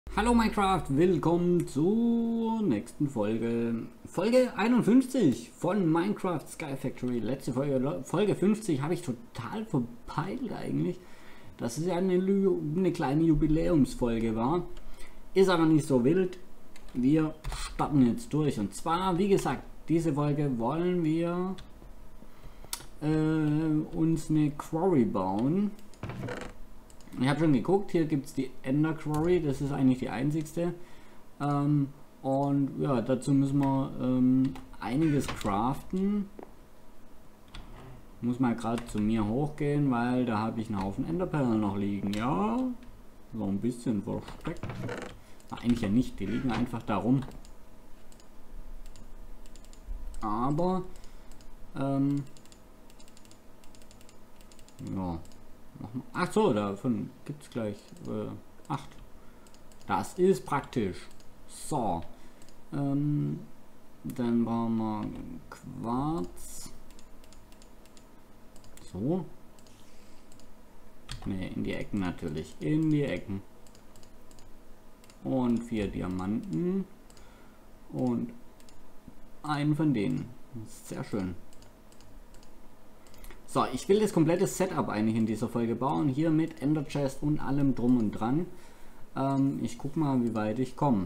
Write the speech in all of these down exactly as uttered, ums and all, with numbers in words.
Hallo Minecraft, willkommen zur nächsten Folge. Folge einundfünfzig von Minecraft Sky Factory. Letzte Folge, Folge fünfzig, habe ich total verpeilt eigentlich. Dass es ja eine, eine kleine Jubiläumsfolge war. Ist aber nicht so wild. Wir starten jetzt durch. Und zwar, wie gesagt, diese Folge wollen wir äh, uns eine Quarry bauen. Ich habe schon geguckt, hier gibt es die Ender Quarry, das ist eigentlich die einzigste. Ähm, und ja, dazu müssen wir ähm, einiges craften. Muss mal gerade zu mir hochgehen, weil da habe ich einen Haufen Enderperlen noch liegen. Ja, so ein bisschen versteckt. Ach, eigentlich ja nicht, die liegen einfach da rum. Aber, ähm, ja. Ach so, davon gibt es gleich äh, acht. Das ist praktisch. So. Ähm, dann brauchen wir Quarz. So. Ne, in die Ecken natürlich. In die Ecken. Und vier Diamanten. Und einen von denen. Sehr schön. So, ich will das komplette Setup eigentlich in dieser Folge bauen. Hier mit Ender Chest und allem drum und dran. Ähm, ich guck mal, wie weit ich komme.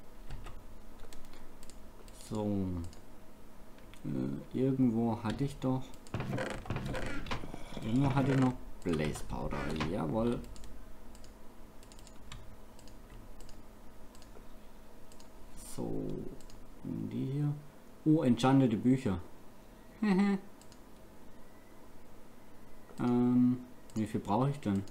So. Äh, irgendwo hatte ich doch... Irgendwo hatte ich noch Blaze Powder. Jawohl. So. Die hier. Oh, enchantete Bücher. Ähm, wie viel brauche ich denn?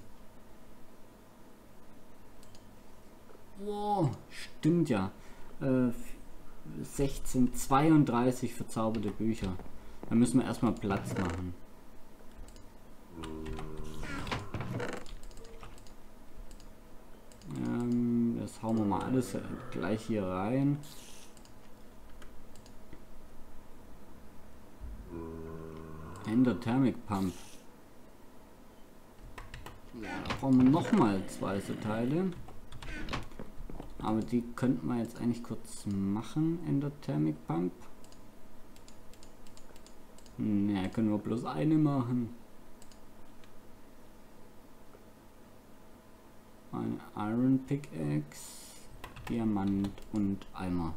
Wow, stimmt ja. Äh, sechzehn, zweiunddreißig verzauberte Bücher. Da müssen wir erstmal Platz machen. Ähm, das hauen wir mal alles gleich hier rein. Ender Thermic Pump. Da brauchen wir noch mal zwei so Teile. Aber die könnten wir jetzt eigentlich kurz machen. Ender Thermic Pump. Ne, können wir bloß eine machen. Ein Iron Pickaxe, Diamant und Eimer.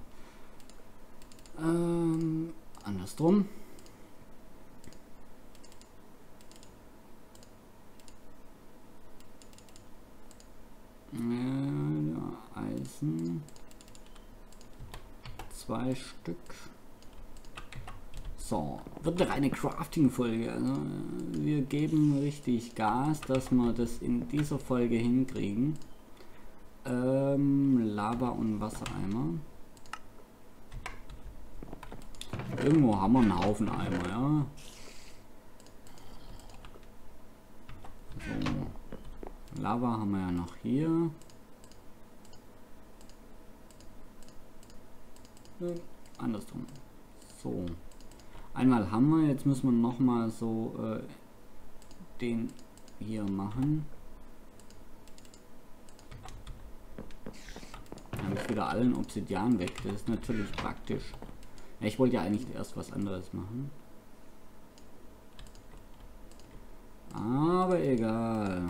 Ähm, andersrum. Ja, Eisen. Zwei Stück. So, wird eine reine Crafting-Folge. Also, wir geben richtig Gas, dass wir das in dieser Folge hinkriegen. Ähm, Lava und Wassereimer. Irgendwo haben wir einen Haufen Eimer, ja. So. Lava haben wir ja noch hier. Andersrum. So. Einmal haben wir, jetzt müssen wir noch mal so äh, den hier machen. Dann habe ich wieder allen Obsidian weg. Das ist natürlich praktisch. Ja, ich wollte ja eigentlich erst was anderes machen. Aber egal.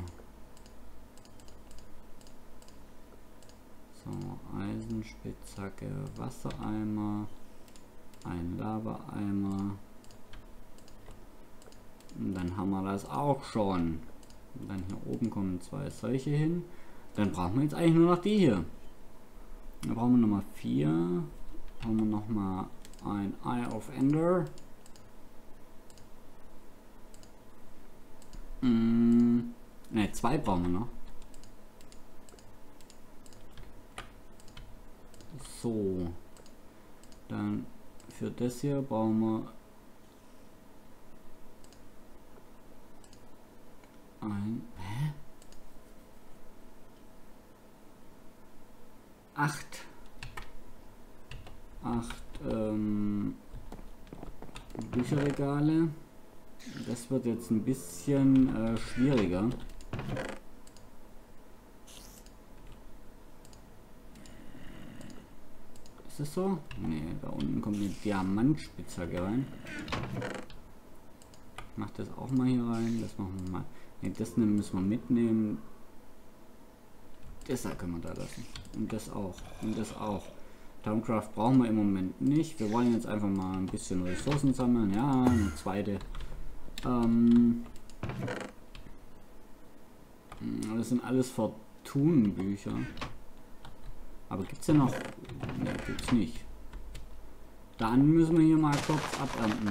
So, Eisenspitzhacke, Wassereimer, ein Lavaeimer. Und dann haben wir das auch schon. Und dann hier oben kommen zwei solche hin. Dann brauchen wir jetzt eigentlich nur noch die hier. Dann brauchen wir Nummer vier. Brauchen wir noch mal ein Eye of Ender. Hm, ne, zwei brauchen wir noch. So, dann für das hier brauchen wir ein, hä? acht, acht ähm, Bücherregale. Das wird jetzt ein bisschen äh, schwieriger. Ist das so? Ne, da unten kommt eine Diamantspitzhacke rein. Ich mach das auch mal hier rein. Das machen wir mal. Ne, das müssen wir mitnehmen. Das da können wir da lassen. Und das auch. Und das auch. Towncraft brauchen wir im Moment nicht. Wir wollen jetzt einfach mal ein bisschen Ressourcen sammeln. Ja, eine zweite. Ähm, das sind alles Fortunenbücher. Aber gibt es ja noch... Ne, gibt's nicht. Dann müssen wir hier mal kurz abernten.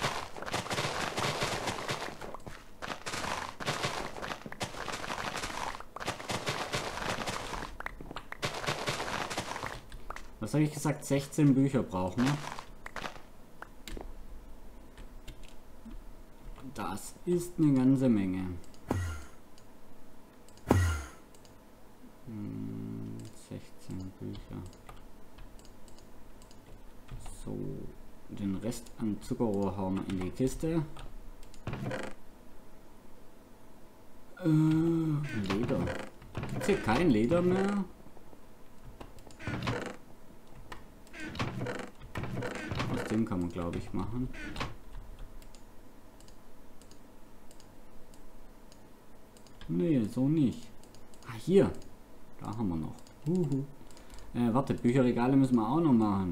Was habe ich gesagt? sechzehn Bücher brauchen wir. Das ist eine ganze Menge. Hm, sechzehn Bücher. So, den Rest an Zuckerrohr hauen wir in die Kiste. Äh, Leder. Gibt es hier kein Leder mehr? Aus dem kann man, glaube ich, machen. Nee, so nicht. Ah, hier. Da haben wir noch. Uhu. Äh, warte, Bücherregale müssen wir auch noch machen.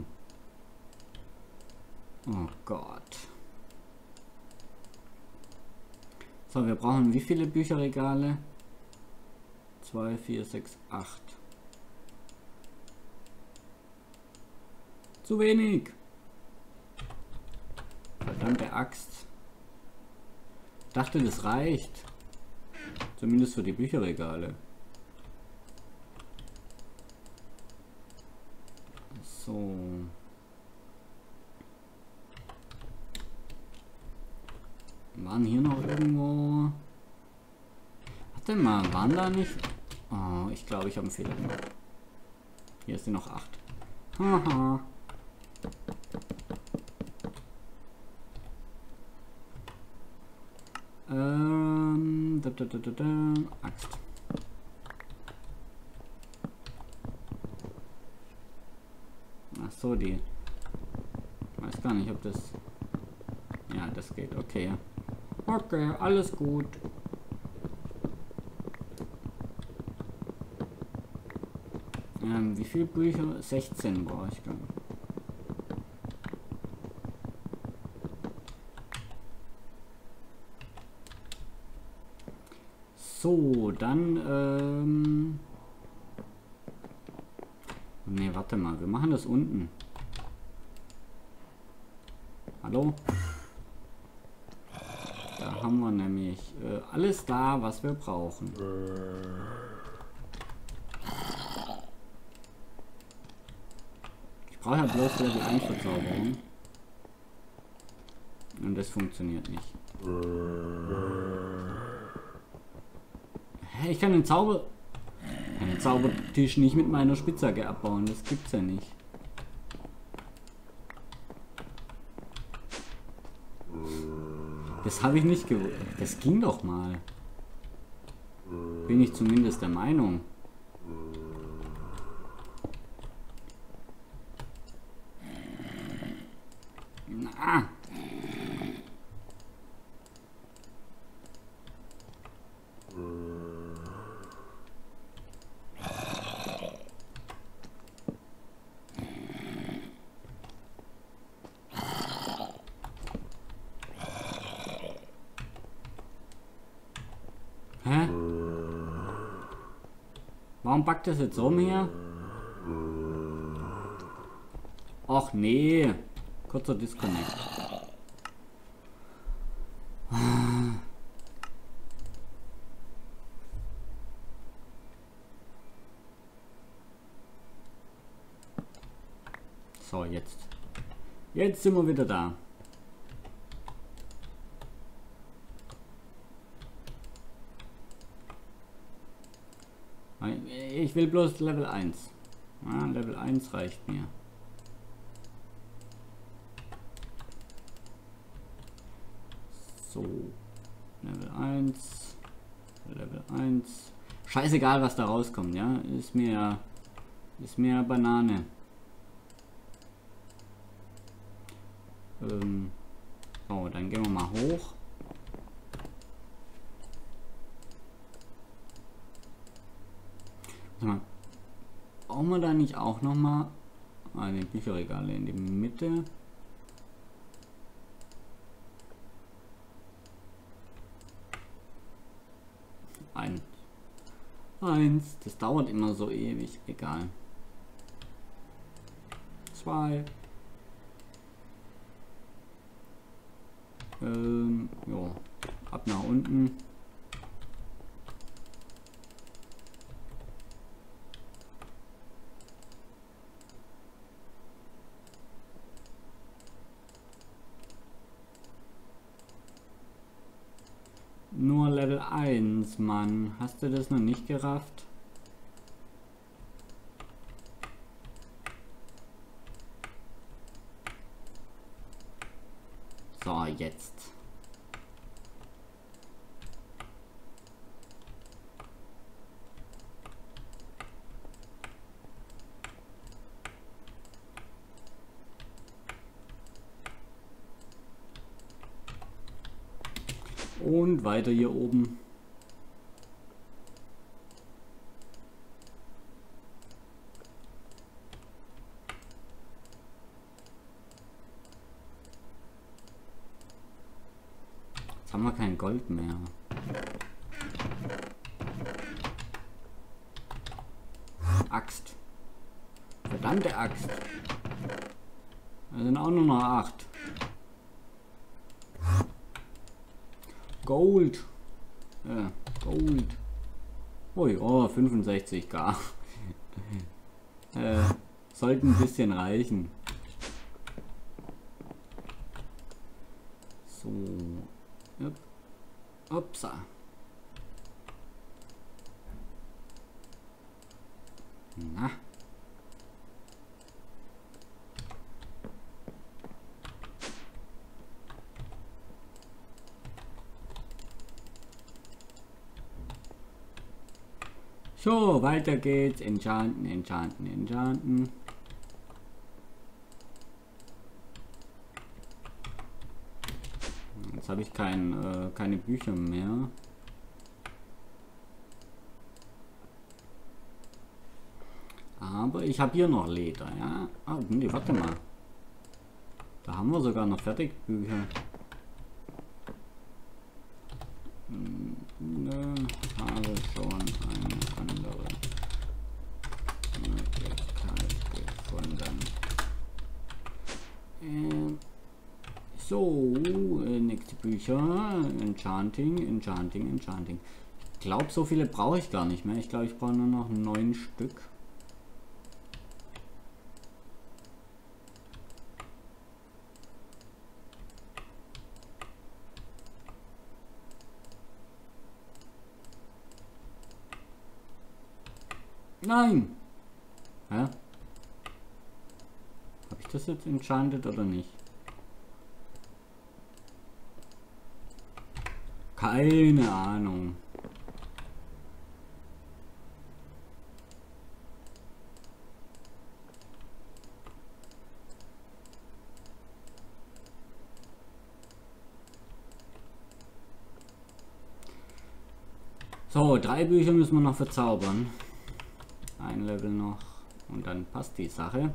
Oh Gott. So, wir brauchen wie viele Bücherregale? zwei, vier, sechs, acht. Zu wenig. Verdammte Axt. Dachte, das reicht. Zumindest für die Bücherregale. So. Waren hier noch irgendwo... Warte mal, waren da nicht... Oh, ich glaube, ich habe einen Fehler gemacht. Hier ist noch acht. Haha. Ähm... Da, da, da, da, da. Axt. Ach so, die... Ich weiß gar nicht, ob das... Ja, das geht. Okay. Okay, alles gut. Ähm, wie viele Bücher? sechzehn brauche ich dann. So, dann, ähm... Ne, warte mal, wir machen das unten. Hallo? Da haben wir nämlich äh, alles da, was wir brauchen. Ich brauche ja bloß Level eins Verzauberung. Und das funktioniert nicht. Hä, ich kann den Zauber... Den Zaubertisch nicht mit meiner Spitzhacke abbauen, das gibt's ja nicht. Das habe ich nicht gewusst. Das ging doch mal. Bin ich zumindest der Meinung. Na. Hä? Warum packt das jetzt um hier? Och nee. Kurzer Disconnect. So, jetzt. Jetzt sind wir wieder da. Ich will bloß Level eins. Ja, Level eins reicht mir. So. Level eins. Level eins. Scheißegal, was da rauskommt, ja. Ist mir. Ist mir Banane. Ähm, so, dann gehen wir mal hoch. Sag mal, brauchen wir da nicht auch noch mal eine Bücherregale in die Mitte? Eins. Eins. Das dauert immer so ewig. Egal. Zwei. Ähm, ja. Ab nach unten. Nur Level eins, Mann. Hast du das noch nicht gerafft? So, jetzt. Und weiter hier oben. Jetzt haben wir kein Gold mehr. Axt. Verdammte Axt. Da sind auch nur noch acht. Gold. Ja, Gold. Ui, oh, fünfundsechzig K. äh, sollten ein bisschen reichen. So. Yep. Upsa. Na. So, weiter geht's. Enchanten, enchanten, enchanten. Jetzt habe ich kein, äh, keine Bücher mehr. Aber ich habe hier noch Leder, ja. Ah, nee, warte mal. Da haben wir sogar noch Fertigbücher. Hm, ne, habe schon eine andere Möglichkeit gefunden. Ähm, so, äh, nächste Bücher. Enchanting, Enchanting, Enchanting. Ich glaube, so viele brauche ich gar nicht mehr. Ich glaube, ich brauche nur noch neun Stück. Nein! Hä? Habe ich das jetzt enchanted oder nicht? Keine Ahnung. So, drei Bücher müssen wir noch verzaubern. Ein Level noch und dann passt die Sache.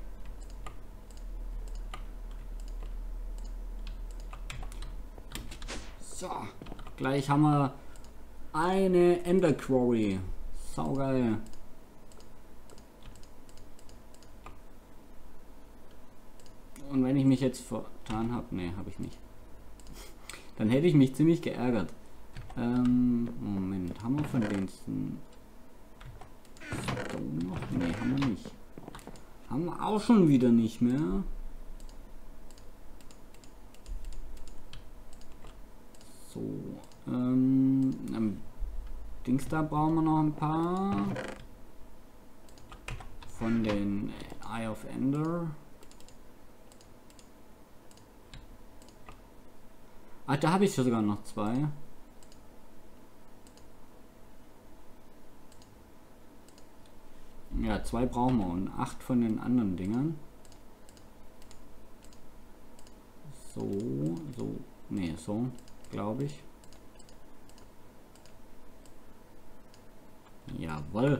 So, gleich haben wir eine Ender Quarry. Saugeil. Und wenn ich mich jetzt vertan habe, ne, habe ich nicht. Dann hätte ich mich ziemlich geärgert. Ähm, Moment, haben wir von den Stone noch? Ne, haben wir nicht. Haben wir auch schon wieder nicht mehr. So, ähm, am Dings da brauchen wir noch ein paar. Von den Eye of Ender. Ah, da habe ich sogar noch zwei. Ja, zwei brauchen wir und acht von den anderen Dingern. So, so, nee, so, glaube ich. Jawohl.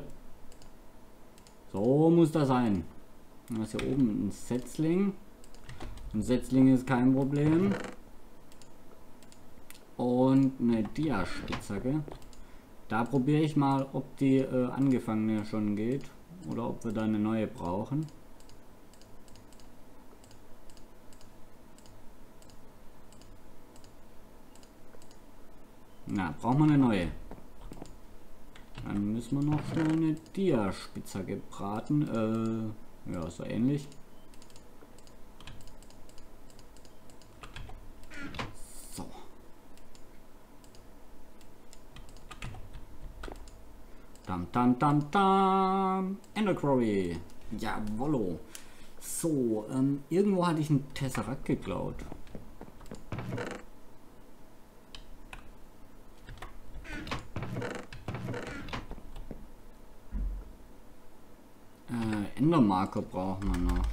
So muss das sein. Dann ist hier oben ein Setzling. Ein Setzling ist kein Problem. Und eine Dia-Spitzhacke. Da probiere ich mal, ob die äh, angefangene schon geht. Oder ob wir da eine neue brauchen. Na, brauchen wir eine neue. Dann müssen wir noch schnell eine Dia-Spitzhacke braten. Äh, ja, so ähnlich. So. Dam, dam, dam, dam. Ender Quarry. Jawollo. So, ähm, irgendwo hatte ich einen Tesseract geklaut. Äh, Endermarker brauchen wir noch.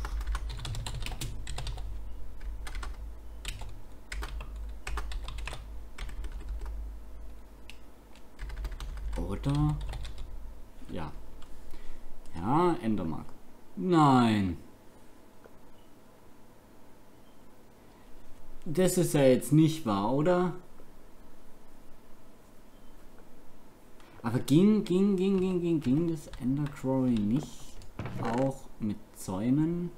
Oder? Ja. Ja, Endermark. Nein. Das ist ja jetzt nicht wahr, oder? Aber ging, ging, ging, ging, ging, ging das Ender Quarry nicht auch mit Zäunen?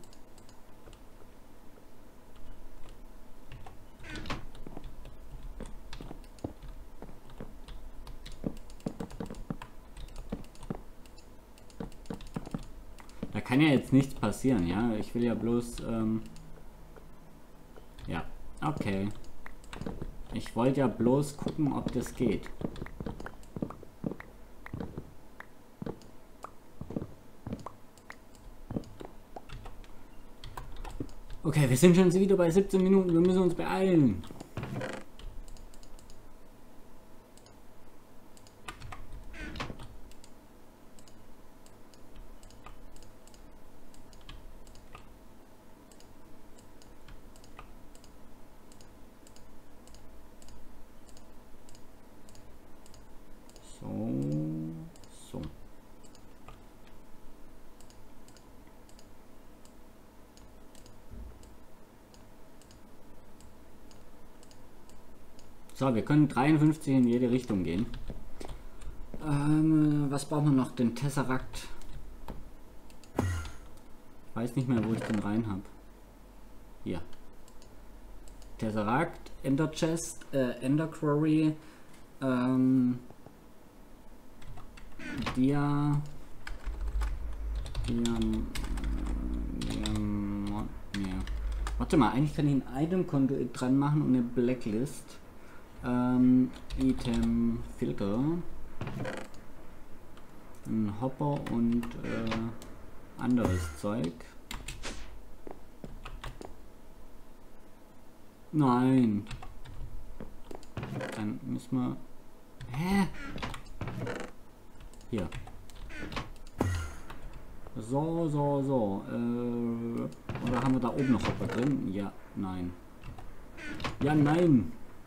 Da kann ja jetzt nichts passieren, ja? Ich will ja bloß, ähm ja, okay. Ich wollte ja bloß gucken, ob das geht. Okay, wir sind schon wieder bei siebzehn Minuten, wir müssen uns beeilen. So, so. So, wir können dreiundfünfzig in jede Richtung gehen. Ähm, was brauchen wir noch? Den Tesseract. Ich weiß nicht mehr, wo ich den rein habe. Hier. Tesseract, Ender Chest, äh, Ender Quarry, ähm, Dia, Diam, Diam, ja. Warte mal, eigentlich kann ich ein Item-Konto dran machen und eine Blacklist. Ähm, Item Filter, ein Hopper und äh, anderes Zeug. Nein. Dann müssen wir. Hä? Hier. So, so, so. Äh, oder haben wir da oben noch Hopper drin? Ja, nein. Ja, nein.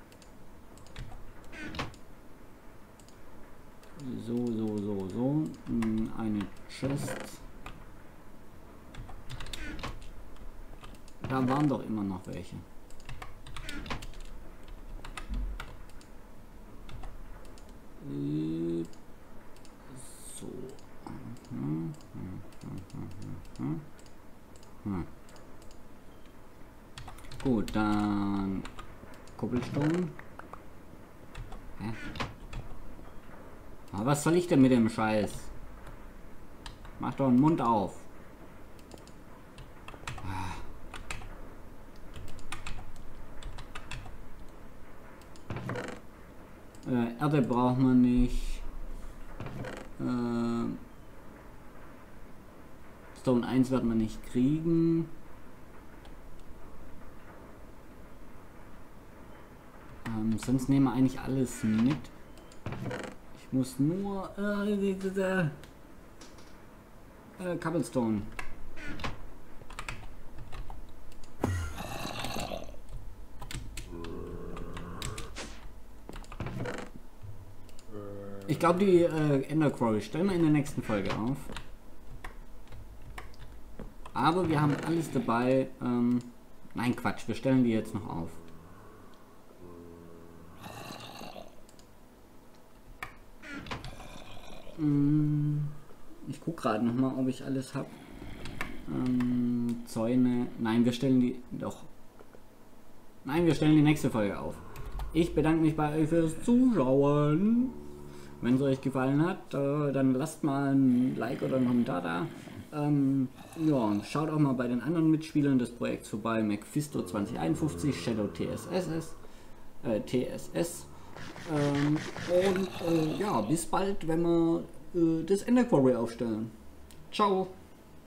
So, so, so, so. Eine Chest. Da waren doch immer noch welche. So. Hm, hm, hm, hm, hm. Gut, dann Cobblestone. Hä? Aber was soll ich denn mit dem Scheiß? Mach doch den Mund auf. Äh, Erde braucht man nicht. Äh, Stone eins wird man nicht kriegen. Ähm, sonst nehmen wir eigentlich alles mit. Ich muss nur äh, äh, äh, Cobblestone. Ich glaube, die äh, Ender Quarry stellen wir in der nächsten Folge auf. Aber wir haben alles dabei. Ähm, nein, Quatsch, wir stellen die jetzt noch auf. Ich gucke gerade noch mal, ob ich alles habe. Ähm, Zäune. Nein, wir stellen die doch. Nein, wir stellen die nächste Folge auf. Ich bedanke mich bei euch fürs Zuschauen. Wenn es euch gefallen hat, äh, dann lasst mal ein Like oder einen Kommentar da. Ähm, ja, schaut auch mal bei den anderen Mitspielern des Projekts vorbei. Mephisto zwanzig einundfünfzig, Shadow T S S, äh, T S S. Ähm, und äh, ja, bis bald, wenn wir äh, das Ender Quarry aufstellen. Ciao!